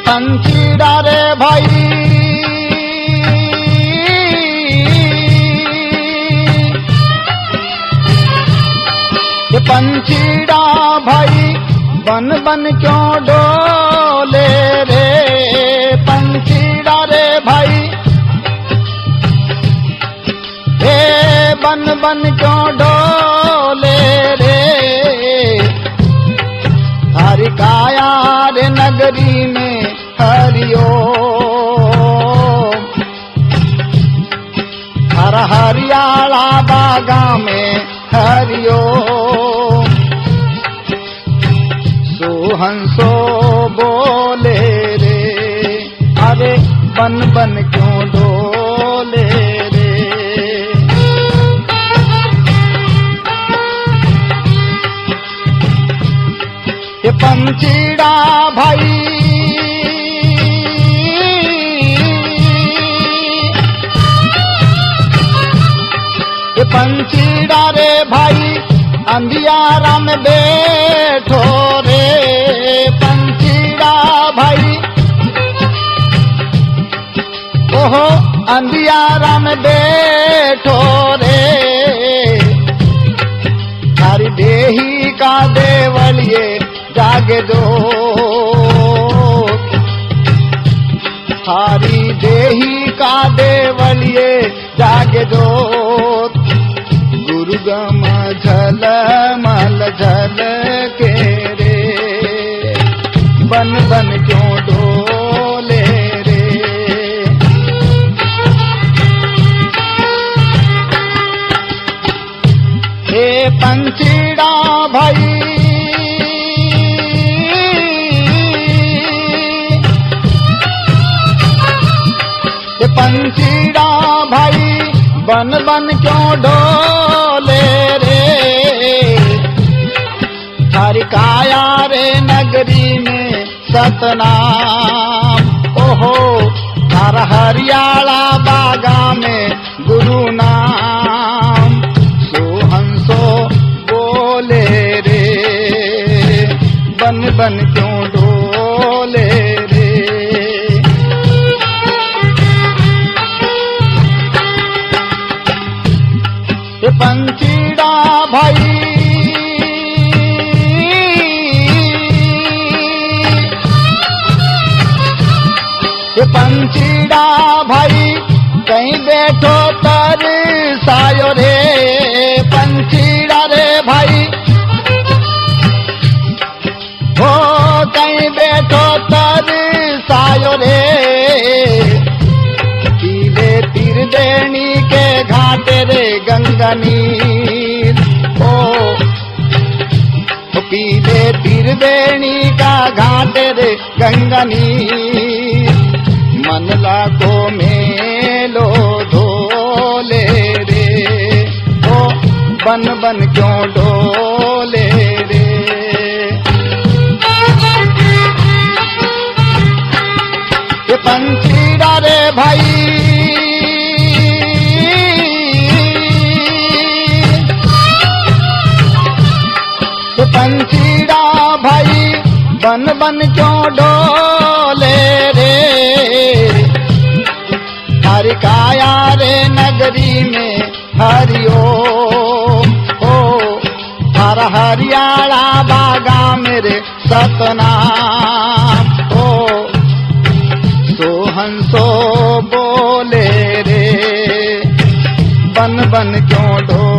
पंछीड़ा रे भाई ये पंछीड़ा भाई बन बन क्यों डोले रे पंछीड़ा रे भाई हे बन बन क्यों डोले रे हरि काया रे नगरी में हरिओ हर हरियाला बागा में हरिओ सोहंसो बोले रे अरे बन बन क्यों डोले रे ये पंछीड़ा भाई ये पंछीड़ा रे भाई अंधियारा में बैठो रे पंछीड़ा भाई ओहो अंधियारा में बैठो रे हरि देही का देवलिए जागे दो हरि देही का देवलिए जागे दो गुरुगम झल मल झल के रे बन बन क्यों डोले रे हे पंछीड़ा भाई हे पंछीड़ा भाई बन बन क्यों डोले रे हरि काया रे नगरी में सतनाम ओहो हर हरियाला बागा में गुरु नाम सोहंसो बोले रे बन बन क्यों डोले रे ये पंछीड़ा भाई ये पंछीड़ा भाई कहीं बैठो तरसायो रे पंछीड़ा रे भाई हो कहीं बैठो तरसायो रे पीले तीर देनी के घाटे रे गंगा नीर ओ पीले तीर देनी का घाटे रे गंगा नीर मन लागो मेलो धोले रे ओ बन बन क्यों डोले रे ये पंछीड़ा रे भाई ये पंछीड़ा भाई बन बन क्यों डोले रे हरि काया रे नगरी में हरिओ हो हर हरियाला बागा मेरे सतनाम हो सोहंसो बोले रे बन बन क्यों डो